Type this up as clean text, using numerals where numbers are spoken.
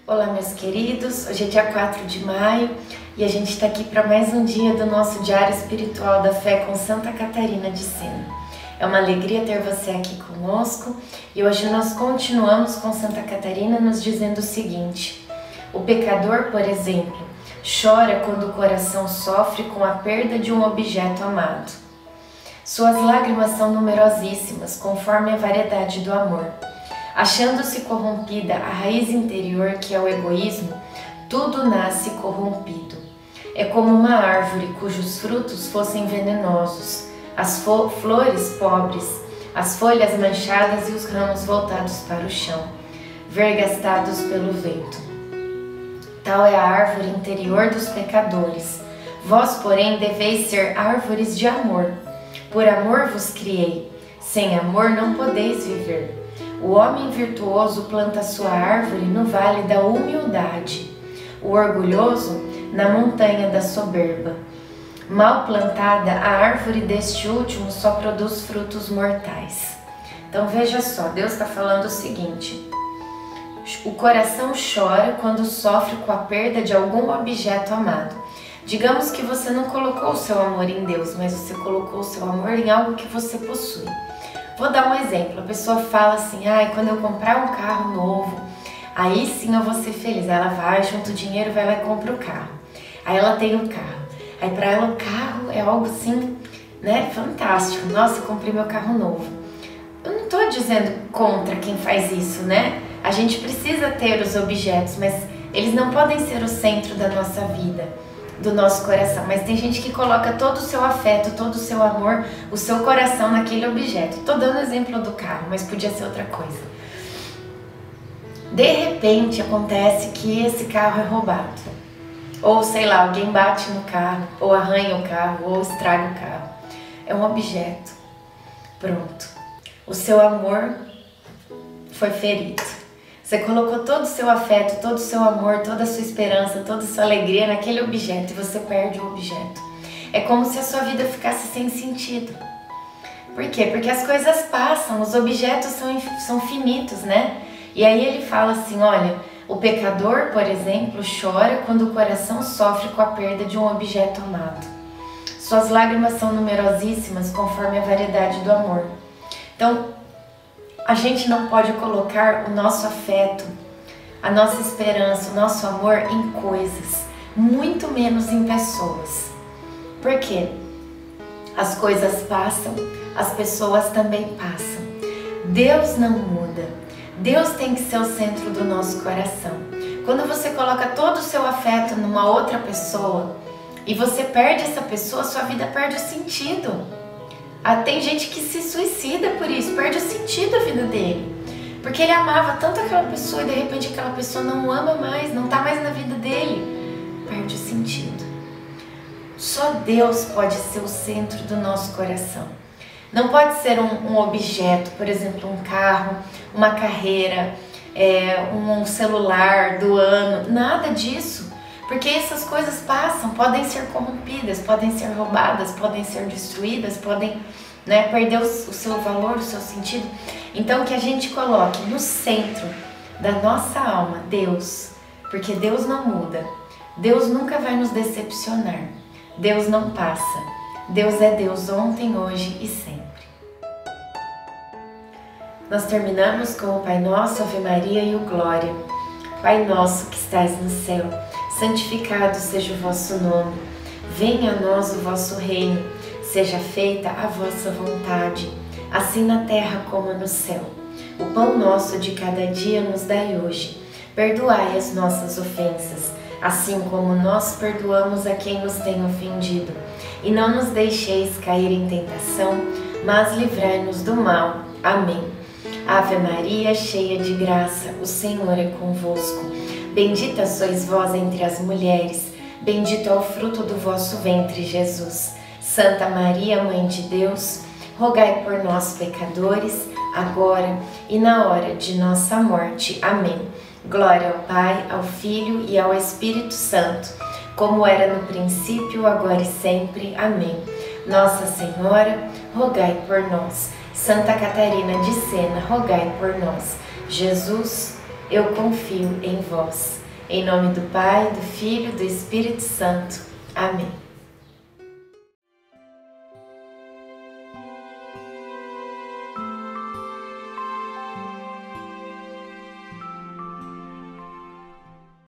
Olá, meus queridos, hoje é dia 4 de maio e a gente está aqui para mais um dia do nosso Diário Espiritual da Fé com Santa Catarina de Sena. É uma alegria ter você aqui conosco e hoje nós continuamos com Santa Catarina nos dizendo o seguinte: o pecador, por exemplo, chora quando o coração sofre com a perda de um objeto amado. Suas lágrimas são numerosíssimas, conforme a variedade do amor. Achando-se corrompida a raiz interior, que é o egoísmo, tudo nasce corrompido. É como uma árvore cujos frutos fossem venenosos, as flores pobres, as folhas manchadas e os ramos voltados para o chão, vergastados pelo vento. Tal é a árvore interior dos pecadores. Vós, porém, deveis ser árvores de amor. Por amor vos criei. Sem amor não podeis viver. O homem virtuoso planta sua árvore no vale da humildade, o orgulhoso na montanha da soberba. Mal plantada, a árvore deste último só produz frutos mortais. Então veja só, Deus está falando o seguinte: o coração chora quando sofre com a perda de algum objeto amado. Digamos que você não colocou o seu amor em Deus, mas você colocou o seu amor em algo que você possui. Vou dar um exemplo, a pessoa fala assim: quando eu comprar um carro novo, aí sim eu vou ser feliz. Aí ela vai, junta o dinheiro, vai lá e compra o carro. Aí ela tem o carro. Aí para ela o carro é algo assim, né, fantástico. Nossa, eu comprei meu carro novo. Eu não estou dizendo contra quem faz isso, né? A gente precisa ter os objetos, mas eles não podem ser o centro da nossa vida, do nosso coração. Mas tem gente que coloca todo o seu afeto, todo o seu amor, o seu coração naquele objeto. Tô dando exemplo do carro, mas podia ser outra coisa. De repente acontece que esse carro é roubado, ou sei lá, alguém bate no carro, ou arranha o carro, ou estraga o carro. É um objeto. Pronto. O seu amor foi ferido. Você colocou todo o seu afeto, todo o seu amor, toda a sua esperança, toda a sua alegria naquele objeto e você perde o objeto. É como se a sua vida ficasse sem sentido. Por quê? Porque as coisas passam, os objetos são finitos, né? E aí ele fala assim, olha, o pecador, por exemplo, chora quando o coração sofre com a perda de um objeto amado. Suas lágrimas são numerosíssimas conforme a variedade do amor. Então, a gente não pode colocar o nosso afeto, a nossa esperança, o nosso amor em coisas, muito menos em pessoas. Por quê? As coisas passam, as pessoas também passam. Deus não muda. Deus tem que ser o centro do nosso coração. Quando você coloca todo o seu afeto numa outra pessoa e você perde essa pessoa, sua vida perde o sentido. Tem gente que se suicida por isso, perde o sentido da vida dele. Porque ele amava tanto aquela pessoa e de repente aquela pessoa não o ama mais, não está mais na vida dele. Perde o sentido. Só Deus pode ser o centro do nosso coração. Não pode ser um objeto, por exemplo, um carro, uma carreira, um celular do ano, nada disso. Porque essas coisas passam, podem ser corrompidas, podem ser roubadas, podem ser destruídas, podem, né, perder o seu valor, o seu sentido. Então que a gente coloque no centro da nossa alma Deus, porque Deus não muda, Deus nunca vai nos decepcionar, Deus não passa, Deus é Deus ontem, hoje e sempre. Nós terminamos com o Pai Nosso, Ave Maria e o Glória. Pai nosso que estais no céu, santificado seja o vosso nome. Venha a nós o vosso reino. Seja feita a vossa vontade, assim na terra como no céu. O pão nosso de cada dia nos dai hoje. Perdoai as nossas ofensas, assim como nós perdoamos a quem nos tem ofendido. E não nos deixeis cair em tentação, mas livrai-nos do mal. Amém. Ave Maria, cheia de graça, o Senhor é convosco. Bendita sois vós entre as mulheres, bendito é o fruto do vosso ventre, Jesus. Santa Maria, Mãe de Deus, rogai por nós, pecadores, agora e na hora de nossa morte. Amém. Glória ao Pai, ao Filho e ao Espírito Santo, como era no princípio, agora e sempre. Amém. Nossa Senhora, rogai por nós. Santa Catarina de Sena, rogai por nós. Jesus, eu confio em vós. Em nome do Pai, do Filho e do Espírito Santo. Amém.